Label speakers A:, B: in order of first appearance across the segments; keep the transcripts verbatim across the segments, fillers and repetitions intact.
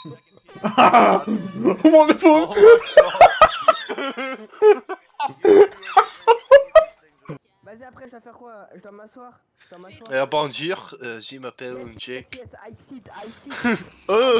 A: What the fuck?
B: Vas-y, après, je dois faire quoi? Je dois m'asseoir? Je dois m'asseoir?
C: Euh, bonjour, euh, je m'appelle
B: Yes,
C: Jake.
B: yes, yes, I sit, I sit.
C: Oh.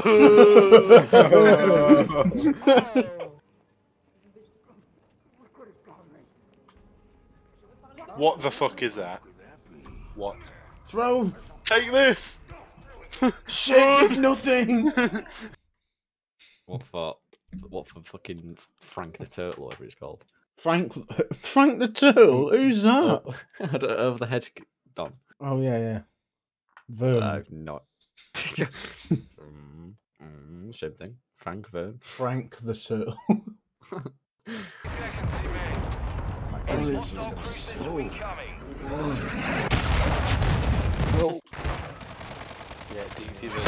C: What the fuck is that? What?
A: Throw!
C: Take this!
A: Shit did nothing!
D: What for? What for fucking Frank the Turtle, whatever it's called?
A: Frank Frank the Turtle? Who's that?
D: Oh, I don't know, over the hedge Don.
A: Oh, yeah, yeah. Vern.
D: I've not. mm, mm, same thing. Frank Vern.
A: Frank the Turtle. Oh, this is gonna be so...
C: Oh. Yeah, do you see the...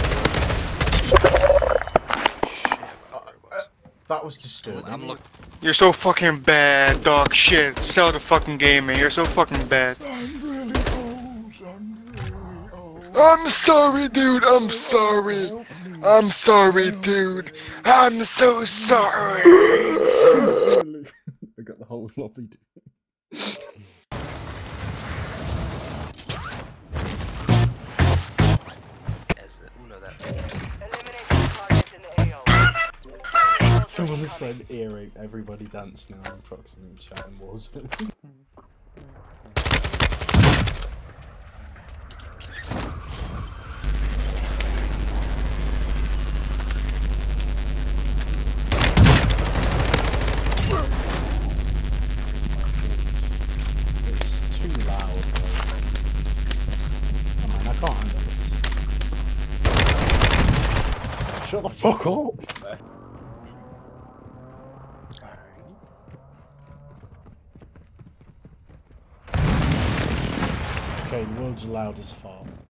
A: That was disturbing.
E: I'm look.
F: You're so fucking bad, dog shit. Sell the fucking game, man. You're so fucking bad.
A: I'm really old. I'm really old.
F: I'm sorry, dude. I'm sorry. I'm sorry, dude. I'm so sorry.
A: I got the whole lobby. Someone is trying to earache everybody dance now in proximity chat and Warzone. It's too loud. Oh man, I can't handle this. Shut the fuck up! Okay, the world's loudest fart.